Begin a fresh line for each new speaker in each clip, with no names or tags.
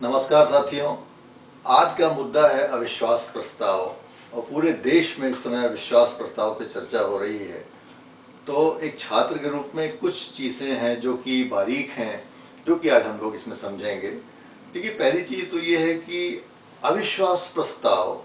नमस्कार साथियों। आज का मुद्दा है अविश्वास प्रस्ताव और पूरे देश में इस समय अविश्वास प्रस्ताव पे चर्चा हो रही है। तो एक छात्र के रूप में कुछ चीज़ें हैं जो कि बारीक हैं, जो कि आज हम लोग इसमें समझेंगे। देखिए, पहली चीज़ तो ये है कि अविश्वास प्रस्ताव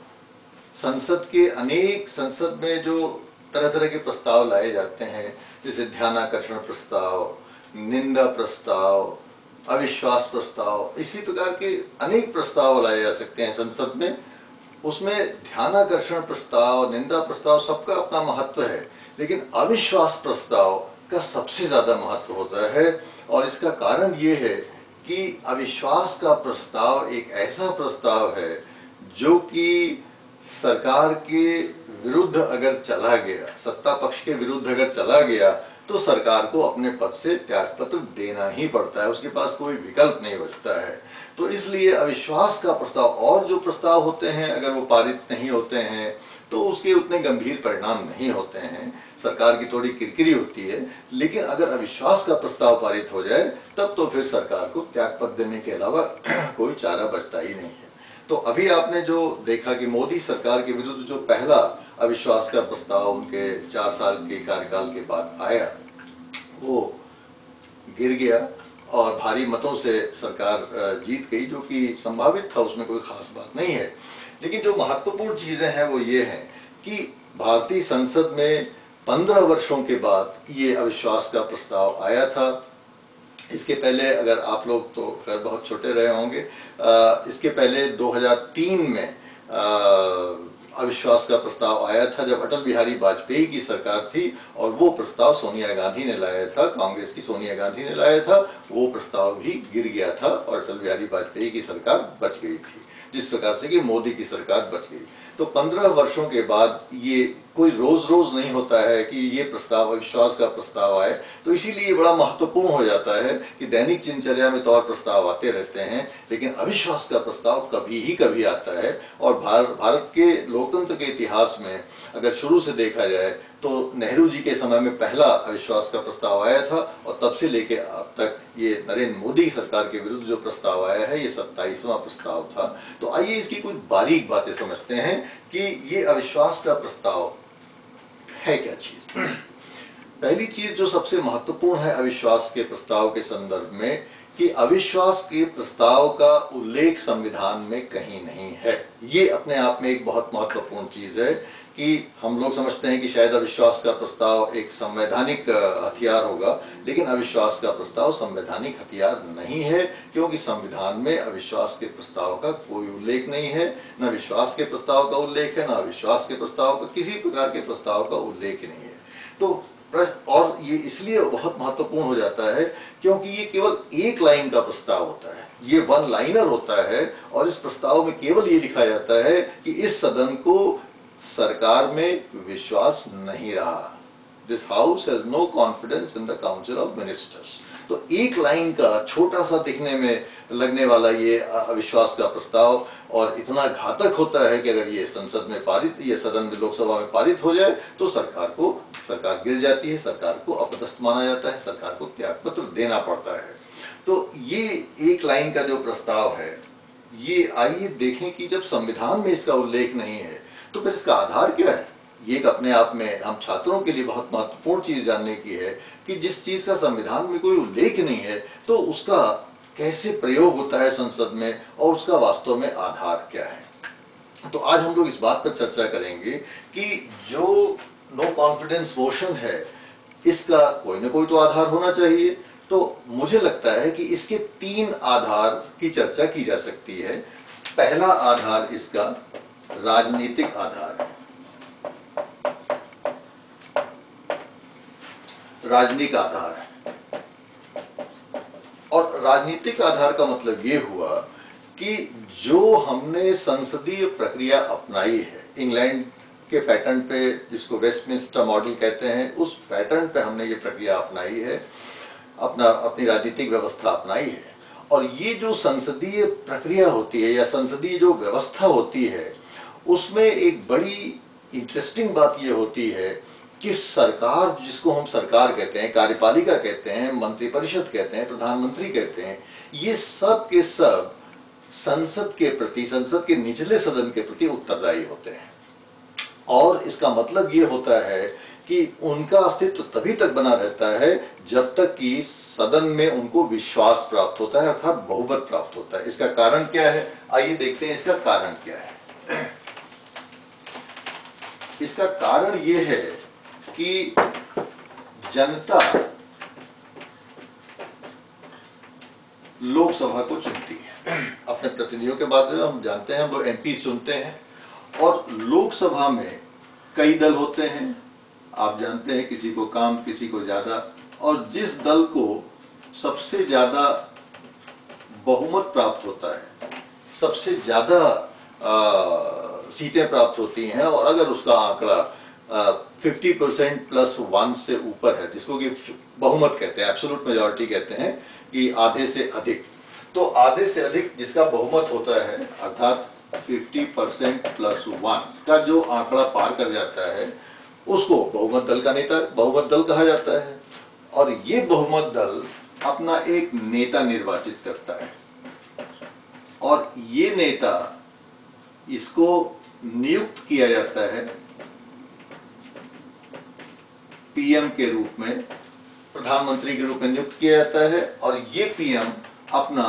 संसद में जो तरह तरह के प्रस्ताव लाए जाते हैं, जैसे ध्यानाकर्षण प्रस्ताव, निंदा प्रस्ताव, अविश्वास प्रस्ताव, इसी प्रकार के अनेक प्रस्ताव लाए जा सकते हैं संसद में। उसमें ध्यानाकर्षण प्रस्ताव, निंदा प्रस्ताव, सबका अपना महत्व है, लेकिन अविश्वास प्रस्ताव का सबसे ज्यादा महत्व होता है। और इसका कारण ये है कि अविश्वास का प्रस्ताव एक ऐसा प्रस्ताव है जो कि सरकार के विरुद्ध अगर चला गया, सत्ता पक्ष के विरुद्ध अगर चला गया, तो सरकार को अपने पद से त्यागपत्र देना ही पड़ता है, उसके पास कोई विकल्प नहीं बचता है। तो इसलिए अविश्वास का प्रस्ताव, और जो प्रस्ताव होते हैं अगर वो पारित नहीं होते हैं तो उसके उतने गंभीर परिणाम नहीं होते हैं, सरकार की थोड़ी किरकिरी होती है। लेकिन अगर अविश्वास का प्रस्ताव पारित हो जाए तब तो फिर सरकार को त्यागपत्र देने के अलावा कोई चारा बचता ही नहीं है। तो अभी आपने जो देखा कि मोदी सरकार के विरुद्ध जो पहला अविश्वास का प्रस्ताव उनके 4 साल के कार्यकाल के बाद आया, वो गिर गया और भारी मतों से सरकार जीत गई, जो कि संभावित था, उसमें कोई खास बात नहीं है। लेकिन जो महत्वपूर्ण चीजें हैं वो ये हैं कि भारतीय संसद में 15 वर्षों के बाद ये अविश्वास का प्रस्ताव आया था। इसके पहले, अगर आप लोग तो खैर बहुत छोटे रहे होंगे, इसके पहले 2003 में अविश्वास का प्रस्ताव आया था, जब अटल बिहारी वाजपेयी की सरकार थी, और वो प्रस्ताव सोनिया गांधी ने लाया था, कांग्रेस की सोनिया गांधी ने लाया था। वो प्रस्ताव भी गिर गया था और अटल बिहारी वाजपेयी की सरकार बच गई थी, जिस प्रकार से कि मोदी की सरकार बच गई। तो 15 वर्षों के बाद ये कोई रोज रोज नहीं होता है कि ये प्रस्ताव, अविश्वास का प्रस्ताव आए। तो इसीलिए बड़ा महत्वपूर्ण हो जाता है कि दैनिक दिनचर्या में तो और प्रस्ताव आते रहते हैं, लेकिन अविश्वास का प्रस्ताव कभी ही कभी आता है। और भारत के लोकतंत्र के इतिहास में अगर शुरू से देखा जाए तो नेहरू जी के समय में पहला अविश्वास का प्रस्ताव आया था, और तब से लेके अब तक ये नरेंद्र मोदी सरकार के विरुद्ध जो प्रस्ताव आया है, ये 27वां प्रस्ताव था। तो आइए इसकी कुछ बारीक बातें समझते हैं कि ये अविश्वास का प्रस्ताव है क्या चीज। पहली चीज जो सबसे महत्वपूर्ण है अविश्वास के प्रस्ताव के संदर्भ में, कि अविश्वास के प्रस्ताव का उल्लेख संविधान में कहीं नहीं है। ये अपने आप में एक बहुत महत्वपूर्ण चीज है कि हम लोग समझते हैं कि शायद अविश्वास का प्रस्ताव एक संवैधानिक हथियार होगा, लेकिन अविश्वास का प्रस्ताव संवैधानिक हथियार नहीं है, क्योंकि संविधान में अविश्वास के प्रस्ताव का कोई उल्लेख नहीं है। न विश्वास के प्रस्ताव का उल्लेख है, न अविश्वास के प्रस्ताव का, किसी प्रकार के प्रस्ताव का उल्लेख नहीं है। तो और ये इसलिए बहुत महत्वपूर्ण हो जाता है क्योंकि ये केवल एक लाइन का प्रस्ताव होता है, ये वन लाइनर होता है, और इस प्रस्ताव में केवल ये लिखा जाता है कि इस सदन को सरकार में विश्वास नहीं रहा। This house has no confidence in the council of ministers. तो एक लाइन का छोटा सा दिखने में लगने वाला ये अविश्वास का प्रस्ताव, और इतना घातक होता है कि अगर ये संसद में पारित, ये सदन में, लोकसभा में पारित हो जाए तो सरकार गिर जाती है, सरकार को अपदस्थ माना जाता है, सरकार को त्यागपत्र देना पड़ता है। तो ये एक लाइन का जो प्रस्ताव है, ये आइए देखें कि जब संविधान में इसका उल्लेख नहीं है तो फिर इसका आधार क्या है। ये एक अपने आप में हम छात्रों के लिए बहुत महत्वपूर्ण चीज जानने की है कि जिस चीज का संविधान में कोई उल्लेख नहीं है तो उसका कैसे प्रयोग होता है संसद में, और उसका वास्तव में आधार क्या है। तो आज हम लोग इस बात पर चर्चा करेंगे कि जो नो कॉन्फिडेंस मोशन है, इसका कोई ना कोई तो आधार होना चाहिए। तो मुझे लगता है कि इसके 3 आधार की चर्चा की जा सकती है। पहला आधार इसका राजनीतिक आधार है। राजनीतिक आधार है, और राजनीतिक आधार का मतलब ये हुआ कि जो हमने संसदीय प्रक्रिया अपनाई है, इंग्लैंड के पैटर्न पे, जिसको वेस्टमिंस्टर मॉडल कहते हैं, उस पैटर्न पे हमने ये प्रक्रिया अपनाई है, अपनी राजनीतिक व्यवस्था अपनाई है। और ये जो संसदीय प्रक्रिया होती है या संसदीय जो व्यवस्था होती है, उसमें एक बड़ी इंटरेस्टिंग बात ये होती है कि सरकार, जिसको हम सरकार कहते हैं, कार्यपालिका कहते हैं, मंत्रिपरिषद कहते हैं, प्रधानमंत्री कहते हैं, ये सब के सब संसद के प्रति, संसद के निचले सदन के प्रति उत्तरदायी होते हैं। और इसका मतलब ये होता है कि उनका अस्तित्व तभी तक बना रहता है जब तक कि सदन में उनको विश्वास प्राप्त होता है, अर्थात बहुमत प्राप्त होता है। इसका कारण क्या है, आइए देखते हैं इसका कारण क्या है। इसका कारण ये है कि जनता लोकसभा को चुनती है, अपने प्रतिनिधियों के बाद हम जानते हैं, हम लोग एमपी चुनते हैं, और लोकसभा में कई दल होते हैं, आप जानते हैं, किसी को कम किसी को ज्यादा, और जिस दल को सबसे ज्यादा बहुमत प्राप्त होता है, सबसे ज्यादा सीटें प्राप्त होती हैं, और अगर उसका आंकड़ा 50% प्लस 1 से ऊपर है, जिसको कि बहुमत कहते हैं, एब्सोल्यूट मेजॉरिटी कहते हैं, कि आधे से अधिक, तो आधे से अधिक जिसका बहुमत होता है, अर्थात 50% प्लस 1 का जो आंकड़ा पार कर जाता है, उसको बहुमत दल का नेता, बहुमत दल कहा जाता है। और ये बहुमत दल अपना एक नेता निर्वाचित करता है, और ये नेता, इसको नियुक्त किया जाता है पीएम के रूप में, प्रधानमंत्री के रूप में नियुक्त किया जाता है, और ये पीएम अपना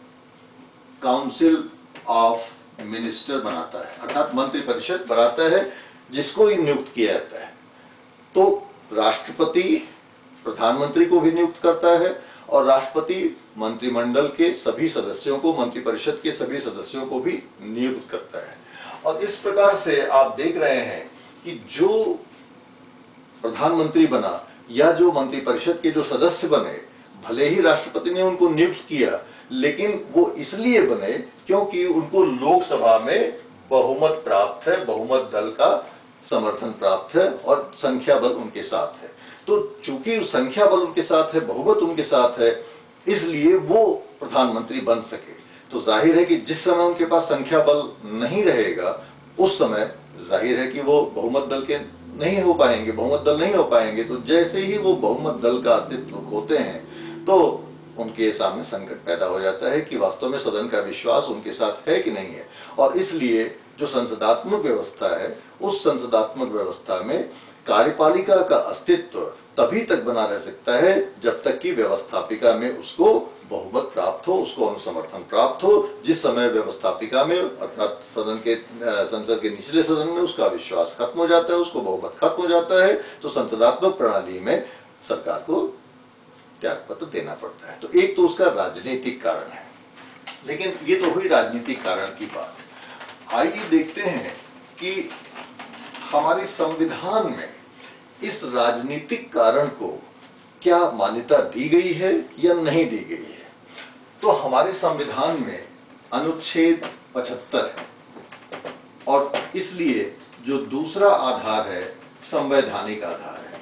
काउंसिल ऑफ मिनिस्टर बनाता है, अर्थात मंत्रिपरिषद बनाता है, जिसको ही नियुक्त किया जाता है। तो राष्ट्रपति प्रधानमंत्री को भी नियुक्त करता है, और राष्ट्रपति मंत्रिमंडल के सभी सदस्यों को, मंत्रिपरिषद के सभी सदस्यों को भी नियुक्त करता है। और इस प्रकार से आप देख रहे हैं कि जो प्रधानमंत्री बना या जो मंत्रिपरिषद के जो सदस्य बने, भले ही राष्ट्रपति ने उनको नियुक्त किया, लेकिन वो इसलिए बने क्योंकि उनको लोकसभा में बहुमत प्राप्त है, बहुमत दल का समर्थन प्राप्त है, और संख्या बल उनके साथ है। तो चूंकि संख्या बल उनके साथ है, बहुमत उनके साथ है, इसलिए वो प्रधानमंत्री बन सके। तो जाहिर है कि जिस समय उनके पास संख्या बल नहीं रहेगा, उस समय जाहिर है कि वो बहुमत दल के नहीं हो पाएंगे, बहुमत दल नहीं हो पाएंगे। तो जैसे ही वो बहुमत दल का अस्तित्व खोते हैं, तो उनके सामने संकट पैदा हो जाता है कि वास्तव में सदन का विश्वास उनके साथ है कि नहीं है। और इसलिए जो संसदात्मक व्यवस्था है, उस संसदात्मक व्यवस्था में कार्यपालिका का अस्तित्व तभी तक बना रह सकता है जब तक कि व्यवस्थापिका में उसको बहुमत प्राप्त हो, उसको अनुसमर्थन प्राप्त हो। जिस समय व्यवस्थापिका में, अर्थात सदन के, संसद के निचले सदन में उसका विश्वास खत्म हो जाता है, उसको बहुमत खत्म हो जाता है, तो संसदात्मक प्रणाली में सरकार को त्यागपत्र देना पड़ता है। तो एक तो उसका राजनीतिक कारण है, लेकिन ये तो हुई राजनीतिक कारण की बात। आइए देखते हैं कि हमारे संविधान में इस राजनीतिक कारण को क्या मान्यता दी गई है या नहीं दी गई है। तो हमारे संविधान में अनुच्छेद 75 है, और इसलिए जो दूसरा आधार है संवैधानिक आधार है।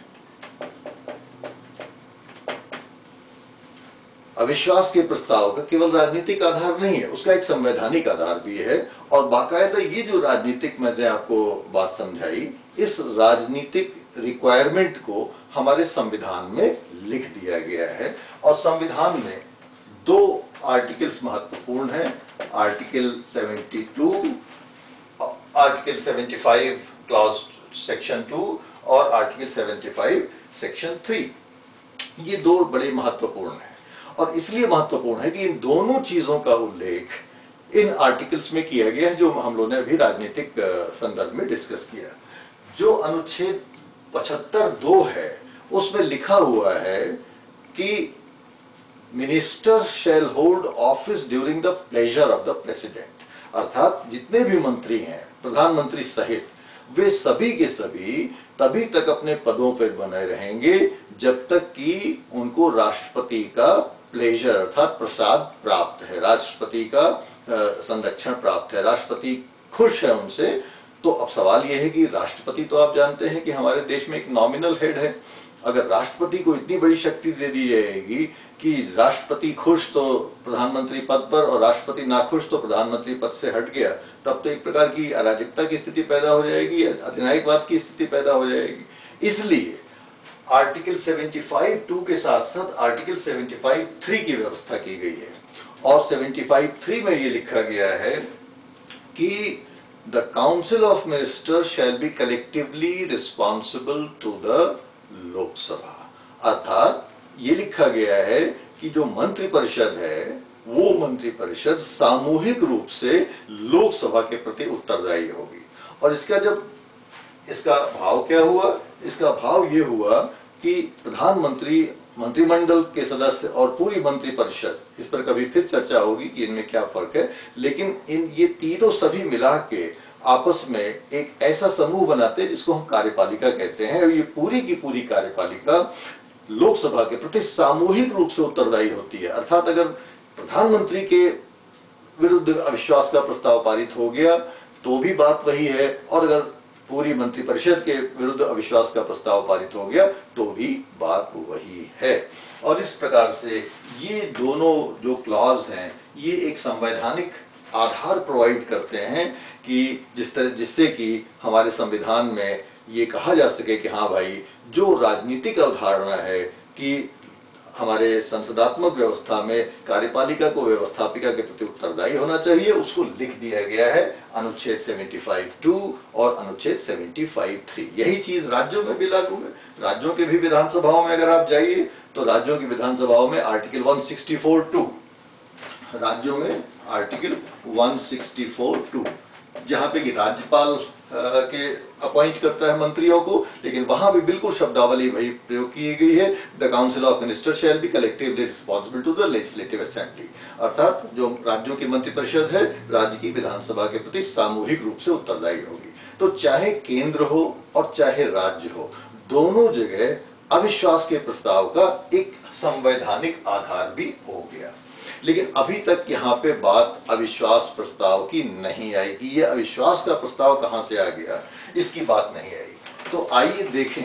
अविश्वास के प्रस्ताव का केवल राजनीतिक आधार नहीं है, उसका एक संवैधानिक आधार भी है। और बाकायदा ये जो राजनीतिक, मैंने आपको बात समझाई, इस राजनीतिक रिक्वायरमेंट को हमारे संविधान में लिख दिया गया है। और संविधान में 2 आर्टिकल्स महत्वपूर्ण हैं, आर्टिकल 72, आर्टिकल 75 क्लॉज सेक्शन 2 और आर्टिकल 75 सेक्शन 3। ये 2 बड़े महत्वपूर्ण हैं, और इसलिए महत्वपूर्ण है कि इन दोनों चीजों का उल्लेख इन आर्टिकल्स में किया गया है, जो हम लोगों ने अभी राजनीतिक संदर्भ में डिस्कस किया। जो अनुच्छेद 75(2) है, उसमें लिखा हुआ है कि minister shall hold office during the pleasure of the president, अर्थात जितने भी मंत्री हैं, प्रधानमंत्री सहित, वे सभी के सभी तभी तक अपने पदों पर बने रहेंगे जब तक कि उनको राष्ट्रपति का प्लेजर, अर्थात प्रसाद प्राप्त है, राष्ट्रपति का संरक्षण प्राप्त है, राष्ट्रपति खुश है उनसे। तो अब सवाल यह है कि राष्ट्रपति, तो आप जानते हैं कि हमारे देश में एक नॉमिनल हेड है। अगर राष्ट्रपति को इतनी बड़ी शक्ति दे दी जाएगी कि राष्ट्रपति खुश तो प्रधानमंत्री पद पर, और राष्ट्रपति नाखुश तो प्रधानमंत्री पद से हट गया, तब तो एक प्रकार की अराजकता की स्थिति पैदा हो जाएगी, अधिनायकवाद की स्थिति पैदा हो जाएगी। इसलिए आर्टिकल 75(2) के साथ साथ आर्टिकल 75(3) की व्यवस्था की गई है। और 75(3) में ये लिखा गया है कि the council of ministers shall be collectively responsible to the Lok Sabha. अर्थात ये लिखा गया है कि जो मंत्रिपरिषद है वो मंत्रिपरिषद सामूहिक रूप से लोकसभा के प्रति उत्तरदायी होगी। और इसका भाव क्या हुआ? इसका भाव ये हुआ कि प्रधानमंत्री, मंत्रिमंडल के सदस्य और पूरी मंत्रिपरिषद, इस पर कभी फिर चर्चा होगी कि इनमें क्या फर्क है, लेकिन ये तीनों सभी मिला के आपस में एक ऐसा समूह बनाते हैं जिसको हम कार्यपालिका कहते हैं। और ये पूरी की पूरी कार्यपालिका लोकसभा के प्रति सामूहिक रूप से उत्तरदायी होती है। अर्थात अगर प्रधानमंत्री के विरुद्ध अविश्वास का प्रस्ताव पारित हो गया तो भी बात वही है, और अगर पूरी मंत्रिपरिषद के विरुद्ध अविश्वास का प्रस्ताव पारित हो गया तो भी बात वही है। और इस प्रकार से ये दोनों जो क्लॉज हैं ये एक संवैधानिक आधार प्रोवाइड करते हैं कि जिससे कि हमारे संविधान में ये कहा जा सके कि हाँ भाई, जो राजनीतिक अवधारणा है कि हमारे संसदात्मक व्यवस्था में कार्यपालिका को व्यवस्थापिका के प्रति उत्तरदायी होना चाहिए, उसको लिख दिया गया है अनुच्छेद 75(2) और अनुच्छेद 75(3). यही चीज राज्यों में भी लागू है। राज्यों के भी विधानसभाओं में अगर आप जाइए तो राज्यों की विधानसभाओं में आर्टिकल 164(2), राज्यों में आर्टिकल 164(2), जहां पे कि राज्यपाल के अपॉइंट करता है मंत्रियों को, लेकिन वहां भी बिल्कुल शब्दावली वही प्रयोग की गई है, the council of ministers shall be collectively responsible to the legislative assembly. अर्थात जो राज्यों की मंत्रिपरिषद है राज्य की विधानसभा के प्रति सामूहिक रूप से उत्तरदायी होगी। तो चाहे केंद्र हो और चाहे राज्य हो, दोनों जगह अविश्वास के प्रस्ताव का एक संवैधानिक आधार भी हो गया। लेकिन अभी तक यहाँ पे बात अविश्वास प्रस्ताव की नहीं आई कि ये अविश्वास का प्रस्ताव कहां से आ गया, इसकी बात नहीं आई। तो आइए देखें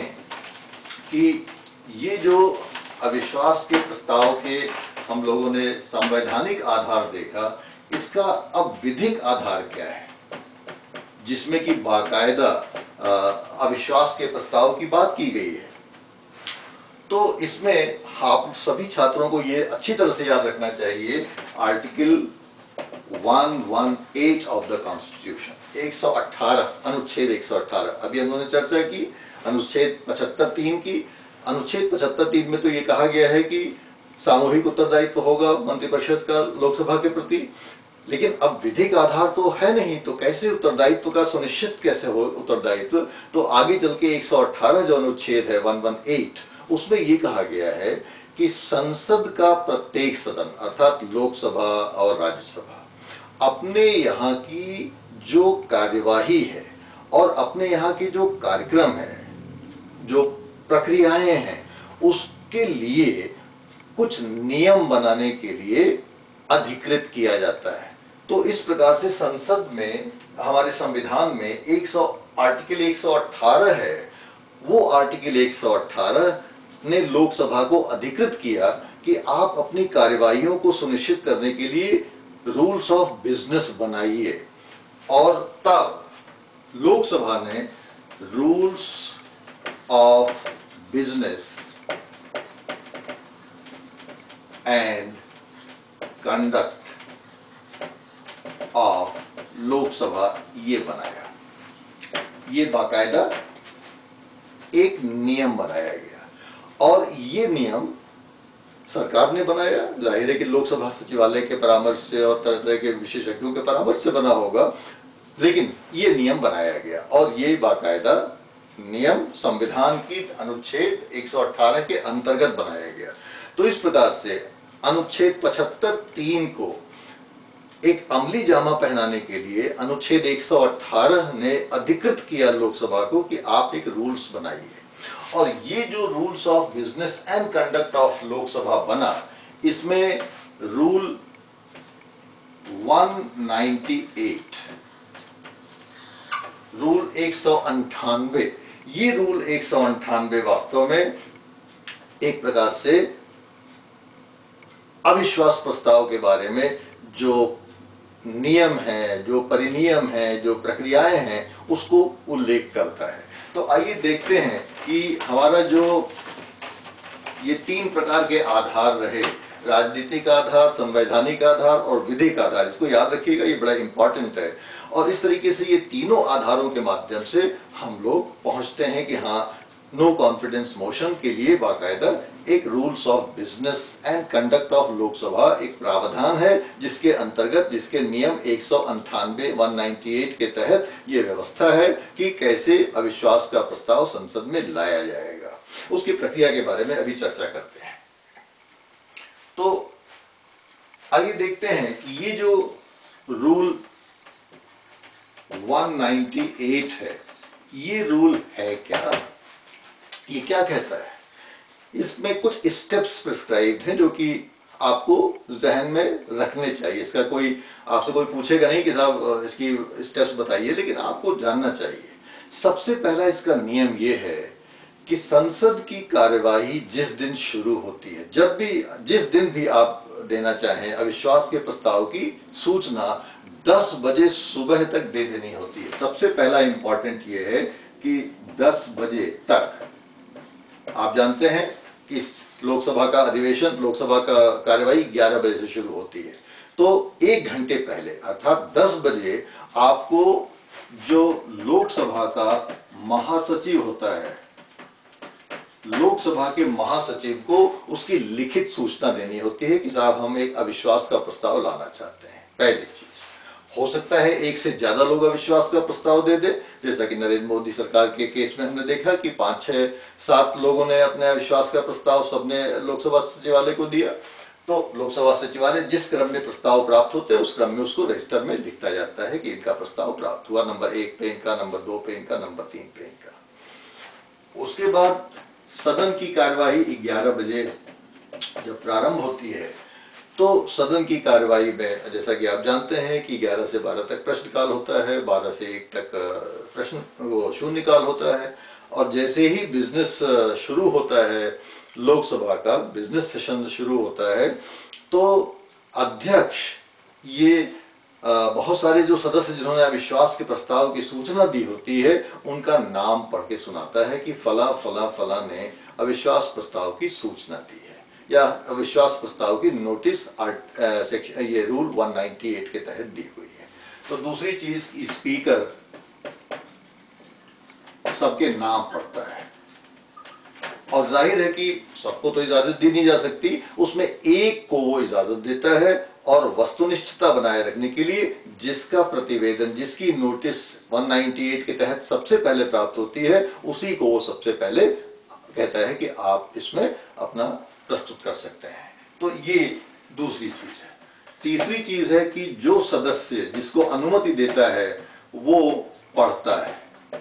कि ये जो अविश्वास के प्रस्ताव के हम लोगों ने संवैधानिक आधार देखा, इसका अब विधिक आधार क्या है, जिसमें कि बाकायदा अविश्वास के प्रस्ताव की बात की गई है। तो इसमें आप सभी छात्रों को ये अच्छी तरह से याद रखना चाहिए, आर्टिकल 118 ऑफ द कॉन्स्टिट्यूशन, 118 अनुच्छेद 118। अभी हम लोगों ने चर्चा की अनुच्छेद 75(3) की। अनुच्छेद 75(3) में तो ये कहा गया है कि सामूहिक उत्तरदायित्व होगा मंत्रिपरिषद का लोकसभा के प्रति, लेकिन अब विधिक आधार तो है नहीं, तो कैसे उत्तरदायित्व का सुनिश्चित कैसे हो उत्तरदायित्व? तो आगे चल के 118 जो अनुच्छेद है 118, उसमें ये कहा गया है कि संसद का प्रत्येक सदन अर्थात लोकसभा और राज्यसभा अपने यहाँ की जो कार्यवाही है और अपने यहाँ की जो कार्यक्रम है, जो प्रक्रियाएं हैं, उसके लिए कुछ नियम बनाने के लिए अधिकृत किया जाता है। तो इस प्रकार से संसद में, हमारे संविधान में आर्टिकल 118 है, वो आर्टिकल 118 ने लोकसभा को अधिकृत किया कि आप अपनी कार्यवाहियों को सुनिश्चित करने के लिए रूल्स ऑफ बिजनेस बनाइए। और तब लोकसभा ने rules of business and conduct of Lok Sabha ये बनाया। ये बाकायदा एक नियम बनाया गया, और ये नियम सरकार ने बनाया। जाहिर है कि लोकसभा सचिवालय के परामर्श से और तरह तरह के विशेषज्ञों के परामर्श से बना होगा, लेकिन ये नियम बनाया गया। और ये बाकायदा नियम संविधान की अनुच्छेद 118 के अंतर्गत बनाया गया। तो इस प्रकार से अनुच्छेद 75(3) को एक अमली जामा पहनाने के लिए अनुच्छेद 118 ने अधिकृत किया लोकसभा को कि आप एक रूल्स बनाइए। और ये जो rules of business and conduct of Lok Sabha बना, इसमें रूल 198, रूल 198, ये रूल 198 वास्तव में एक प्रकार से अविश्वास प्रस्ताव के बारे में जो नियम है, जो परिनियम है, जो प्रक्रियाएं हैं, उसको उल्लेख करता है। तो आइए देखते हैं कि हमारा जो ये 3 प्रकार के आधार रहे राजनीतिक आधार, संवैधानिक आधार और विधिक आधार। इसको याद रखिएगा, ये बड़ा इंपॉर्टेंट है। और इस तरीके से ये तीनों आधारों के माध्यम से हम लोग पहुंचते हैं कि हाँ, नो कॉन्फिडेंस मोशन के लिए बाकायदा एक rules of business and conduct of Lok Sabha एक प्रावधान है, जिसके अंतर्गत, जिसके नियम 198 के तहत ये व्यवस्था है कि कैसे अविश्वास का प्रस्ताव संसद में लाया जाएगा। उसकी प्रक्रिया के बारे में अभी चर्चा करते हैं। तो आइए देखते हैं कि ये जो रूल 198 है, ये रूल है क्या, ये क्या कहता है। इसमें कुछ स्टेप्स प्रिस्क्राइब्ड हैं जो कि आपको जहन में रखने चाहिए। इसका कोई आपसे कोई पूछेगा नहीं कि साहब इसकी स्टेप्स बताइए, लेकिन आपको जानना चाहिए। सबसे पहला इसका नियम ये है कि संसद की कार्यवाही जिस दिन शुरू होती है, जब भी, जिस दिन भी आप देना चाहें अविश्वास के प्रस्ताव की सूचना 10 बजे सुबह तक दे देनी होती है। सबसे पहला इंपॉर्टेंट ये है कि 10 बजे तक, आप जानते हैं कि लोकसभा का अधिवेशन, लोकसभा का कार्यवाही 11 बजे से शुरू होती है। तो 1 घंटे पहले अर्थात 10 बजे आपको जो लोकसभा का महासचिव होता है, लोकसभा के महासचिव को उसकी लिखित सूचना देनी होती है कि साहब हम एक अविश्वास का प्रस्ताव लाना चाहते हैं। पहली चीज, हो सकता है एक से ज्यादा लोग अविश्वास का प्रस्ताव दे दे, जैसा कि नरेंद्र मोदी सरकार के केस में हमने देखा कि 5, 6, 7 लोगों ने अपने अविश्वास का प्रस्ताव सबने लोकसभा सचिवालय को दिया। तो लोकसभा सचिवालय जिस क्रम में प्रस्ताव प्राप्त होते हैं उस क्रम में उसको रजिस्टर में लिखता जाता है कि इनका प्रस्ताव प्राप्त हुआ, नंबर 1 पे इनका, नंबर 2 पे इनका, नंबर 3 पे इनका। उसके बाद सदन की कार्यवाही 11 बजे जब प्रारंभ होती है, तो सदन की कार्यवाही में जैसा कि आप जानते हैं कि 11 से 12 तक प्रश्नकाल होता है, 12 से 1 तक प्रश्न वो शून्यकाल होता है। और जैसे ही बिजनेस शुरू होता है, लोकसभा का बिजनेस सेशन शुरू होता है, तो अध्यक्ष ये बहुत सारे जो सदस्य जिन्होंने अविश्वास के प्रस्ताव की सूचना दी होती है, उनका नाम पढ़ के सुनाता है कि फला फला फला ने अविश्वास प्रस्ताव की सूचना दी है या अविश्वास प्रस्ताव की नोटिस ये रूल 198 के तहत दी हुई है। तो दूसरी चीज, स्पीकर सबके नाम पढ़ता है, और जाहिर है कि सबको तो इजाजत दी नहीं जा सकती, उसमें एक को वो इजाजत देता है, और वस्तुनिष्ठता बनाए रखने के लिए जिसका प्रतिवेदन, जिसकी नोटिस 198 के तहत सबसे पहले प्राप्त होती है, उसी को वो सबसे पहले कहता है कि आप इसमें अपना प्रस्तुत कर सकते हैं। तो ये दूसरी चीज है। तीसरी चीज है कि जो सदस्य जिसको अनुमति देता है वो पढ़ता है।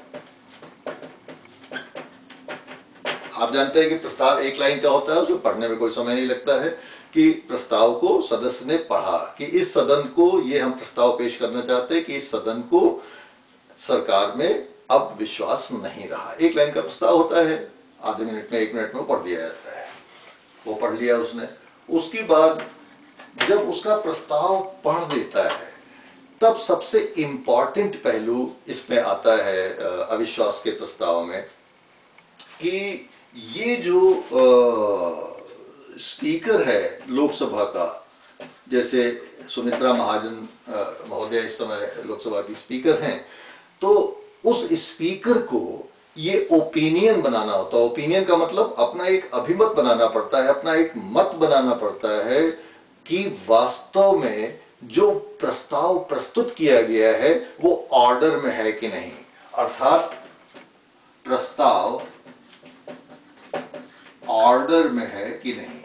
आप जानते हैं कि प्रस्ताव 1 लाइन का होता है, उसे पढ़ने में कोई समय नहीं लगता है, कि प्रस्ताव को सदस्य ने पढ़ा कि इस सदन को ये हम प्रस्ताव पेश करना चाहते हैं कि इस सदन को सरकार में अब विश्वास नहीं रहा। 1 लाइन का प्रस्ताव होता है, आधे मिनट में 1 मिनट में पढ़ दिया जाता है। वो पढ़ लिया उसने। उसके बाद जब उसका प्रस्ताव पढ़ देता है, तब सबसे इंपॉर्टेंट पहलू इसमें आता है अविश्वास के प्रस्ताव में, कि ये जो स्पीकर है लोकसभा का, जैसे सुमित्रा महाजन महोदय इस समय लोकसभा की स्पीकर हैं, तो उस स्पीकर को ये ओपिनियन बनाना होता है। ओपिनियन का मतलब अपना एक अभिमत बनाना पड़ता है, अपना एक मत बनाना पड़ता है कि वास्तव में जो प्रस्ताव प्रस्तुत किया गया है वो ऑर्डर में है कि नहीं, अर्थात प्रस्ताव ऑर्डर में है कि नहीं।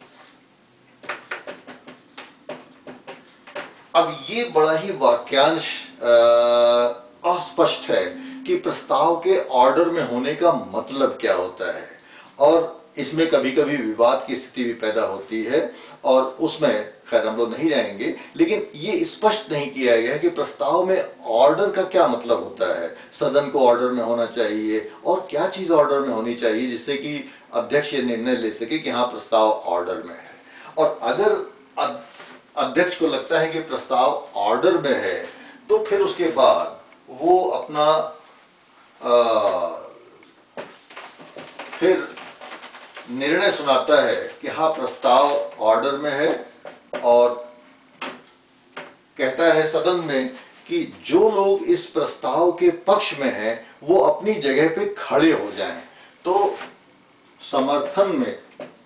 अब ये बड़ा ही वाक्यांश अस्पष्ट है कि प्रस्ताव के ऑर्डर में होने का मतलब क्या होता है, और इसमें कभी कभी विवाद की स्थिति भी पैदा होती है, और उसमें खैर हम लोग नहीं जाएंगे, लेकिन ये स्पष्ट नहीं किया गया कि प्रस्ताव में ऑर्डर का क्या मतलब होता है। सदन को ऑर्डर में होना चाहिए, और क्या चीज ऑर्डर में होनी चाहिए जिससे कि अध्यक्ष ये निर्णय ले सके कि हाँ प्रस्ताव ऑर्डर में है। और अगर अध्यक्ष को लगता है कि प्रस्ताव ऑर्डर में है, तो फिर उसके बाद वो अपना फिर निर्णय सुनाता है कि हाँ प्रस्ताव ऑर्डर में है, और कहता है सदन में कि जो लोग इस प्रस्ताव के पक्ष में हैं वो अपनी जगह पे खड़े हो जाएं। तो समर्थन में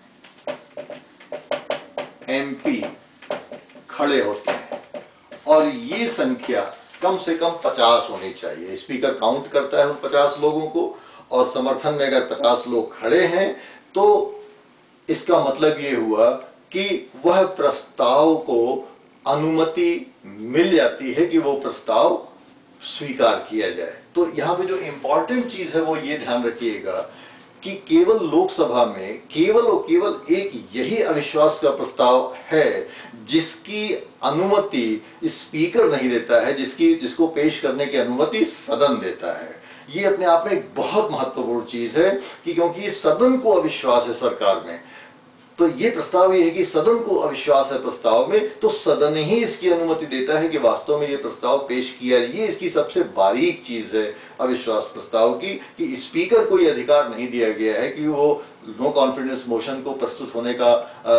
एमपी खड़े होते हैं और ये संख्या कम से कम 50 होनी चाहिए। स्पीकर काउंट करता है उन 50 लोगों को, और समर्थन में अगर 50 लोग खड़े हैं तो इसका मतलब ये हुआ कि वह प्रस्ताव को अनुमति मिल जाती है कि वो प्रस्ताव स्वीकार किया जाए। तो यहां पे जो इंपॉर्टेंट चीज है वो ये ध्यान रखिएगा कि केवल लोकसभा में केवल और केवल एक यही अविश्वास का प्रस्ताव है जिसकी अनुमति स्पीकर नहीं देता है, जिसको पेश करने की अनुमति सदन देता है। ये अपने आप में एक बहुत महत्वपूर्ण चीज है कि क्योंकि सदन को अविश्वास है सरकार में, तो ये प्रस्ताव ये है कि सदन को अविश्वास है प्रस्ताव में, तो सदन ही इसकी अनुमति देता है कि वास्तव में ये प्रस्ताव पेश किया। ये इसकी सबसे बारीक चीज है अविश्वास प्रस्ताव की, कि स्पीकर को ये अधिकार नहीं दिया गया है कि वो नो कॉन्फिडेंस मोशन को प्रस्तुत होने का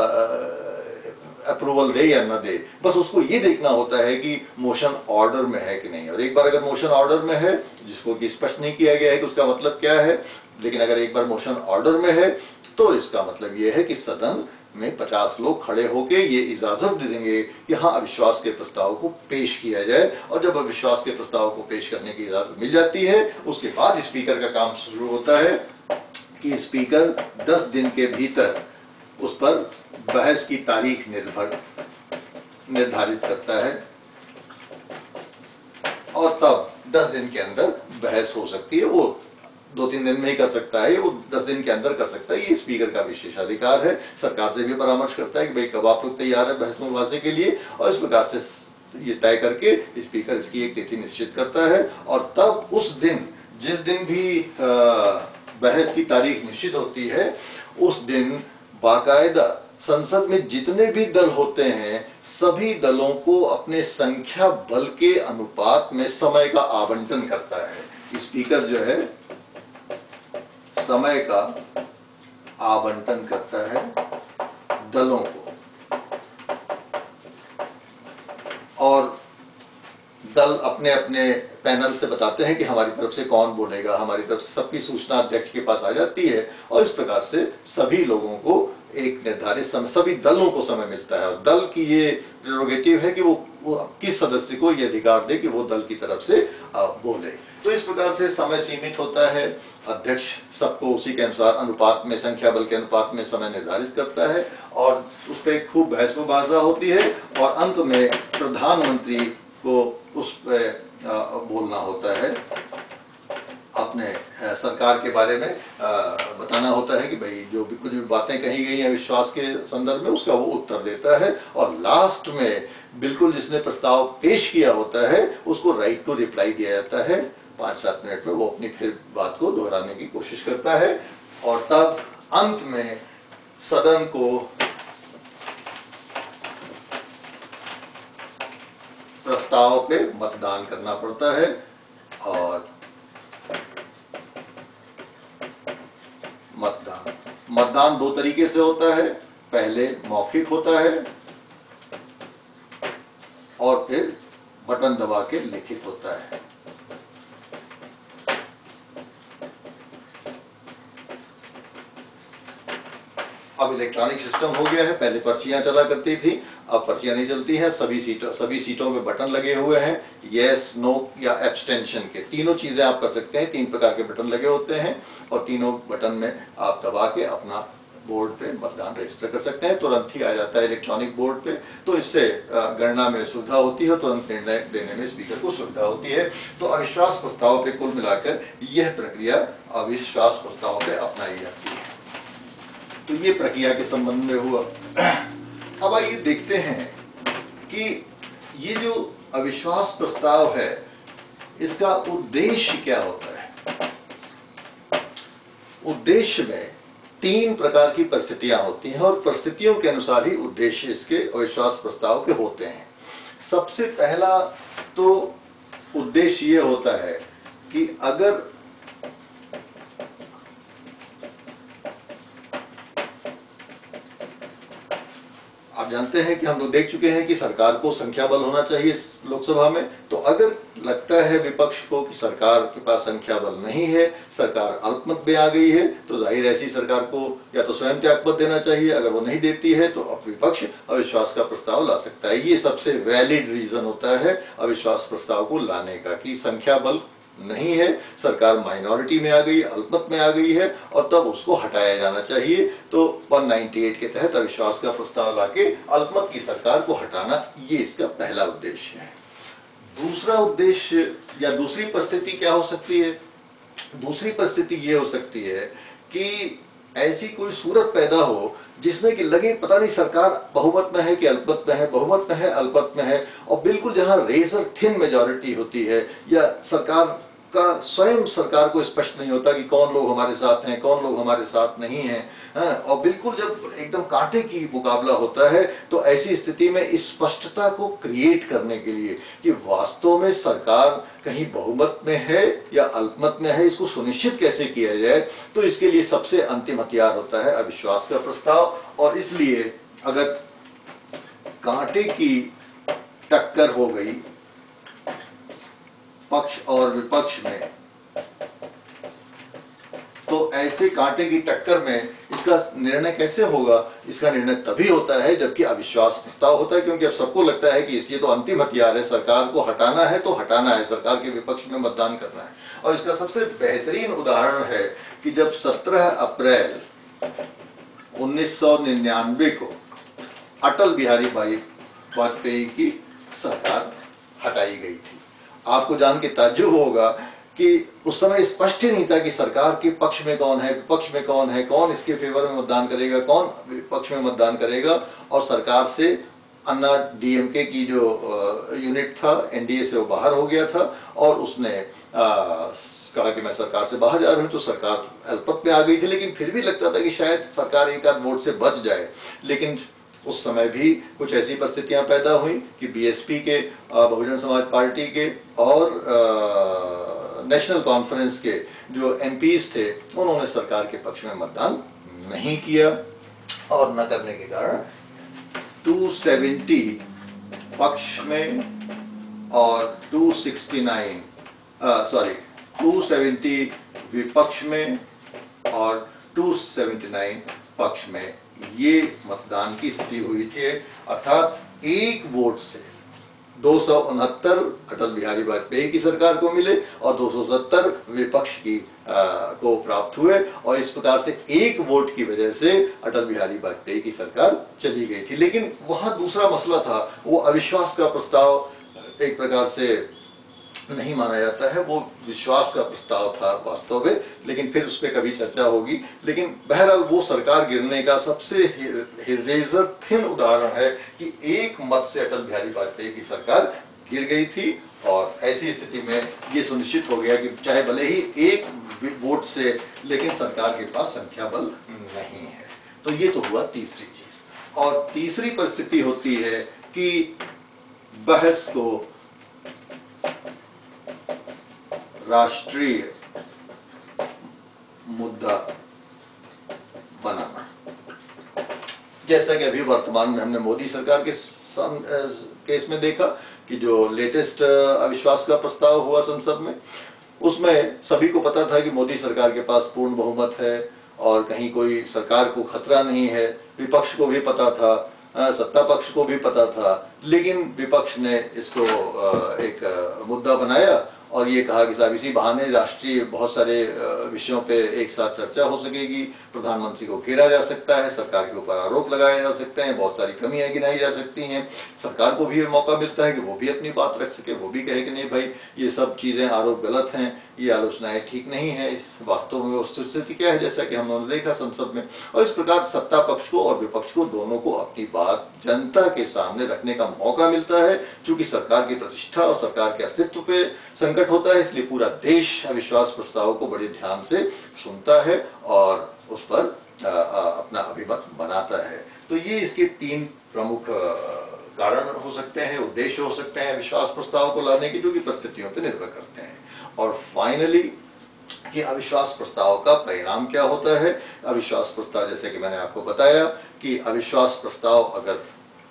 अप्रूवल दे या न दे। बस उसको ये देखना होता है कि मोशन ऑर्डर में है कि नहीं, और एक बार अगर मोशन ऑर्डर में है, जिसको कि स्पष्ट नहीं किया गया है कि उसका मतलब क्या है, लेकिन अगर एक बार मोशन ऑर्डर में है तो इसका मतलब यह है कि सदन में 50 लोग खड़े होकर ये इजाजत दे देंगे कि हाँ अविश्वास के प्रस्ताव को पेश किया जाए। और जब अविश्वास के प्रस्ताव को पेश करने की इजाजत मिल जाती है उसके बाद स्पीकर का काम शुरू होता है कि स्पीकर 10 दिन के भीतर उस पर बहस की तारीख निर्धारित करता है, और तब 10 दिन के अंदर बहस हो सकती है। वो 2-3 दिन में ही कर सकता है, वो 10 दिन के अंदर कर सकता है। ये स्पीकर का विशेषाधिकार है। सरकार से भी परामर्श करता है कि भाई कब आप लोग तैयार है बहस मुबासे के लिए, और इस प्रकार से ये तय करके स्पीकर इसकी एक तिथि निश्चित करता है। और तब उस दिन, जिस दिन भी बहस की तारीख निश्चित होती है, उस दिन बाकायदा संसद में जितने भी दल होते हैं सभी दलों को अपने संख्या बल के अनुपात में समय का आवंटन करता है। स्पीकर जो है समय का आवंटन करता है दलों को, और दल अपने अपने पैनल से बताते हैं कि हमारी तरफ से कौन बोलेगा। हमारी तरफ से सबकी सूचना अध्यक्ष के पास आ जाती है, और इस प्रकार से सभी लोगों को एक निर्धारित समय, सभी दलों को समय मिलता है। और दल की ये प्रेरोगेटिव है कि वो किस सदस्य को ये अधिकार दे कि वो दल की तरफ से बोले। तो इस प्रकार से समय सीमित होता है, अध्यक्ष सबको उसी के अनुसार अनुपात में, संख्या बल के अनुपात में समय निर्धारित करता है, और उस पर खूब बहस मुबाजा होती है, और अंत में प्रधानमंत्री को उस पर बोलना होता है, अपने सरकार के बारे में बताना होता है कि भाई जो भी कुछ भी बातें कही गई हैं विश्वास के संदर्भ में उसका वो उत्तर देता है। और लास्ट में बिल्कुल जिसने प्रस्ताव पेश किया होता है उसको राइट टू रिप्लाई दिया जाता है। 5-7 मिनट में वो अपनी फिर बात को दोहराने की कोशिश करता है, और तब अंत में सदन को प्रस्ताव पे मतदान करना पड़ता है। और मतदान 2 तरीके से होता है, पहले मौखिक होता है और फिर बटन दबा के लिखित होता है। अब इलेक्ट्रॉनिक सिस्टम हो गया है, पहले पर्चियां चला करती थी, अब पर्चियां नहीं चलती हैं। अब सभी सीटों में बटन लगे हुए हैं, यस, नो या एब्सटेंशन के, तीनों चीजें आप कर सकते हैं। 3 प्रकार के बटन लगे होते हैं, और तीनों बटन में आप दबा के अपना बोर्ड पे मतदान रजिस्टर कर सकते हैं। तुरंत ही आ जाता है इलेक्ट्रॉनिक बोर्ड पे, तो इससे गणना में सुविधा होती है, तुरंत निर्णय देने में स्पीकर को सुविधा होती है। तो अविश्वास प्रस्ताव पे कुल मिलाकर यह प्रक्रिया अविश्वास प्रस्ताव पे अपनाई जाती है। तो ये प्रक्रिया के संबंध में हुआ। अब आइए देखते हैं कि ये जो अविश्वास प्रस्ताव है इसका उद्देश्य क्या होता है। उद्देश्य में 3 प्रकार की परिस्थितियां होती हैं, और परिस्थितियों के अनुसार ही उद्देश्य इसके अविश्वास प्रस्ताव के होते हैं। सबसे पहला तो उद्देश्य ये होता है कि अगर आप जानते हैं कि हम लोग देख चुके हैं कि सरकार को संख्या बल होना चाहिए लोकसभा में। तो अगर लगता है विपक्ष को कि सरकार के पास संख्या बल नहीं है, सरकार अल्पमत में आ गई है, तो जाहिर ऐसी सरकार को या तो स्वयं त्यागपत्र देना चाहिए, अगर वो नहीं देती है तो अब विपक्ष अविश्वास का प्रस्ताव ला सकता है। ये सबसे वैलिड रीजन होता है अविश्वास प्रस्ताव को लाने का, कि संख्या बल नहीं है, सरकार माइनॉरिटी में आ गई, अल्पमत में आ गई है, और तब उसको हटाया जाना चाहिए। तो 198 के तहत अविश्वास का प्रस्ताव लाके अल्पमत की सरकार को हटाना, ये इसका पहला उद्देश्य है। दूसरा उद्देश्य या दूसरी परिस्थिति क्या हो सकती है? दूसरी परिस्थिति ये हो सकती है कि ऐसी कोई सूरत पैदा हो जिसमें कि लगे पता नहीं सरकार बहुमत में है कि अल्पमत में है, बहुमत में है, अल्पमत में है, और बिल्कुल जहां रेजर थिन मेजॉरिटी होती है, या सरकार का स्वयं सरकार को स्पष्ट नहीं होता कि कौन लोग हमारे साथ हैं, कौन लोग हमारे साथ नहीं हैं, और बिल्कुल जब एकदम कांटे की मुकाबला होता है, तो ऐसी स्थिति में इस स्पष्टता को क्रिएट करने के लिए कि वास्तव में सरकार कहीं बहुमत में है या अल्पमत में है, इसको सुनिश्चित कैसे किया जाए, तो इसके लिए सबसे अंतिम हथियार होता है अविश्वास का प्रस्ताव। और इसलिए अगर कांटे की टक्कर हो गई पक्ष और विपक्ष में, तो ऐसे कांटे की टक्कर में इसका निर्णय कैसे होगा? इसका निर्णय तभी होता है जबकि अविश्वास प्रस्ताव होता है, क्योंकि अब सबको लगता है कि ये तो अंतिम हथियार है, सरकार को हटाना है तो हटाना है, सरकार के विपक्ष में मतदान करना है। और इसका सबसे बेहतरीन उदाहरण है कि जब 17 अप्रैल 1999 को अटल बिहारी वाजपेयी की सरकार हटाई गई थी, आपको जान के ताज्जुब होगा कि उस समय स्पष्ट ही नहीं था कि सरकार के पक्ष में कौन है, विपक्ष में कौन है, कौन इसके फेवर में मतदान करेगा, कौन विपक्ष में मतदान करेगा। और सरकार से अन्ना डीएमके की जो यूनिट था एनडीए से वो बाहर हो गया था, और उसने कहा कि मैं सरकार से बाहर जा रहा हूं, तो सरकार अल्पमत में आ गई थी। लेकिन फिर भी लगता था कि शायद सरकार एक आध वोट से बच जाए। लेकिन उस समय भी कुछ ऐसी परिस्थितियां पैदा हुई कि बीएसपी के, बहुजन समाज पार्टी के और नेशनल कॉन्फ्रेंस के जो एमपीज थे, उन्होंने सरकार के पक्ष में मतदान नहीं किया, और न करने के कारण 270 पक्ष में और 270 विपक्ष में और 279 पक्ष में ये मतदान की स्थिति हुई थी। अर्थात एक वोट से 269 अटल बिहारी वाजपेयी की सरकार को मिले और 270 विपक्ष की को प्राप्त हुए, और इस प्रकार से एक वोट की वजह से अटल बिहारी वाजपेयी की सरकार चली गई थी। लेकिन वहां दूसरा मसला था, वो अविश्वास का प्रस्ताव एक प्रकार से नहीं माना जाता है, वो विश्वास का प्रस्ताव था वास्तव में, लेकिन फिर उस पर कभी चर्चा होगी। लेकिन बहरहाल वो सरकार गिरने का सबसे रेजर थिन उदाहरण है कि एक मत से अटल बिहारी वाजपेयी की सरकार गिर गई थी, और ऐसी स्थिति में ये सुनिश्चित हो गया कि चाहे भले ही एक वोट से, लेकिन सरकार के पास संख्या बल नहीं है। तो ये तो हुआ तीसरी चीज। और तीसरी परिस्थिति होती है कि बहस को राष्ट्रीय मुद्दा बनाना। जैसा कि अभी वर्तमान में हमने मोदी सरकार के केस में देखा कि जो लेटेस्ट अविश्वास का प्रस्ताव हुआ संसद में, उसमें सभी को पता था कि मोदी सरकार के पास पूर्ण बहुमत है और कहीं कोई सरकार को खतरा नहीं है। विपक्ष को भी पता था, सत्ता पक्ष को भी पता था, लेकिन विपक्ष ने इसको एक मुद्दा बनाया और ये कहा कि साहब इसी बहाने राष्ट्रीय बहुत सारे विषयों पे एक साथ चर्चा हो सकेगी, प्रधानमंत्री को घेरा जा सकता है, सरकार के ऊपर आरोप लगाए जा सकते हैं, बहुत सारी कमियां गिनाई जा सकती हैं, सरकार को भी मौका मिलता है कि वो भी अपनी बात रख सके, वो भी कहे कि नहीं भाई ये सब चीजें आरोप गलत हैं, ये आलोचनाएं ठीक नहीं है, वास्तव में वस्तुस्थिति क्या है, जैसा कि हमने देखा संसद में। और इस प्रकार सत्ता पक्ष को और विपक्ष को दोनों को अपनी बात जनता के सामने रखने का मौका मिलता है। चूंकि सरकार की प्रतिष्ठा और सरकार के अस्तित्व पे संकट होता है, इसलिए पूरा देश अविश्वास प्रस्ताव को बड़े ध्यान से सुनता है और उस पर अपना अभिमत बनाता है। तो ये इसके तीन प्रमुख कारण हो सकते हैं, उद्देश्य हो सकते हैं अविश्वास प्रस्ताव को लाने के, जो कि परिस्थितियों पर निर्भर करते हैं। और फाइनली कि अविश्वास प्रस्ताव का परिणाम क्या होता है। अविश्वास प्रस्ताव, जैसे कि मैंने आपको बताया कि अविश्वास प्रस्ताव अगर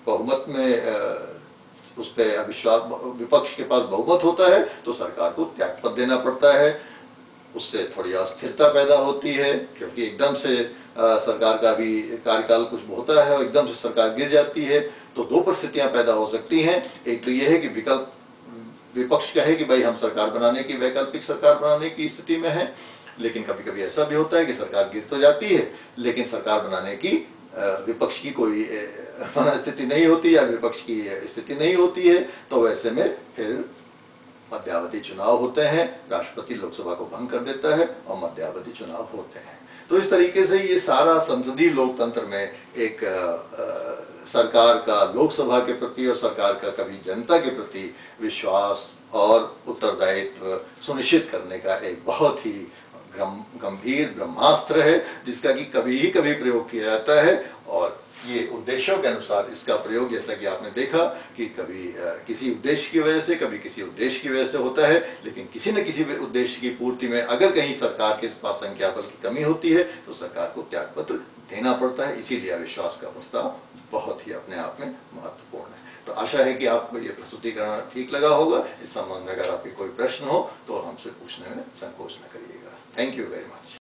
बहुमत में उस पर अविश्वास, विपक्ष के पास बहुमत होता है तो सरकार को त्यागपत्र देना पड़ता है। उससे थोड़ी अस्थिरता पैदा होती है, क्योंकि एकदम से सरकार का भी कार्यकाल कुछ होता है और एकदम से सरकार गिर जाती है, तो दो परिस्थितियां पैदा हो सकती हैं। एक तो यह है कि विपक्ष कहे कि भाई हम सरकार बनाने की, वैकल्पिक सरकार बनाने की स्थिति में है, लेकिन कभी कभी ऐसा भी होता है कि सरकार गिर तो जाती है लेकिन सरकार बनाने की विपक्ष की कोई स्थिति नहीं होती या विपक्ष की स्थिति नहीं होती है, तो वैसे में फिर मध्यावधि चुनाव होते हैं, राष्ट्रपति लोकसभा को भंग कर देता है और मध्यावधि चुनाव होते हैं। तो इस तरीके से ये सारा संसदीय लोकतंत्र में एक सरकार का लोकसभा के प्रति और सरकार का कभी जनता के प्रति विश्वास और उत्तरदायित्व सुनिश्चित करने का एक बहुत ही गंभीर ब्रह्मास्त्र है, जिसका कि कभी ही कभी प्रयोग किया जाता है। और ये उद्देश्यों के अनुसार इसका प्रयोग, जैसा कि आपने देखा कि कभी किसी उद्देश्य की वजह से, कभी किसी उद्देश्य की वजह से होता है, लेकिन किसी न किसी उद्देश्य की पूर्ति में अगर कहीं सरकार के पास संख्या बल की कमी होती है तो सरकार को त्यागपत्र देना पड़ता है। इसीलिए अविश्वास का प्रस्ताव बहुत ही अपने आप में महत्वपूर्ण है। तो आशा है कि आपको ये प्रस्तुतिकरण ठीक लगा होगा। इस संबंध में अगर आपके कोई प्रश्न हो तो हमसे पूछने में संकोच न करिएगा। Thank you very much.